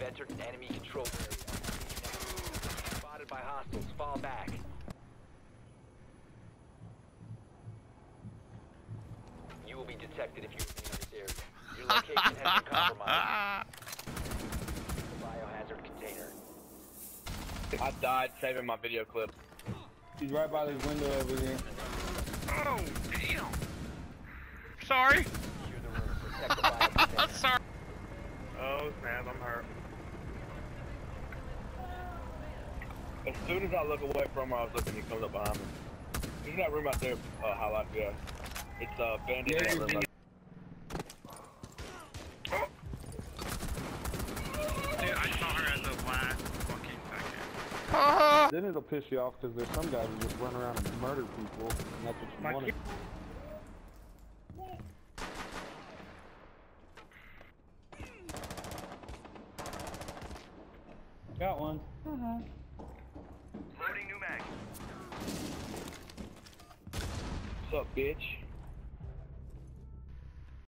entered an enemy controlled area. Spotted by hostiles. Fall back. You will be detected if you remain in this area. Your location has been compromised. The biohazard container. I died saving my video clip. He's right by this window over here. Oh, damn. Sorry. Secure the room. Protect the bio container. Sorry. Oh, snap, I'm hurt. As soon as I look away from her, I was looking, he comes up behind me. There's that room out there, highlight, yeah. It's bandit in that room. Dude, I saw her as a last fucking second. Then it'll piss you off because there's some guys who just run around and murder people, and that's what you want. Got one. Loading new mag. What's up, bitch?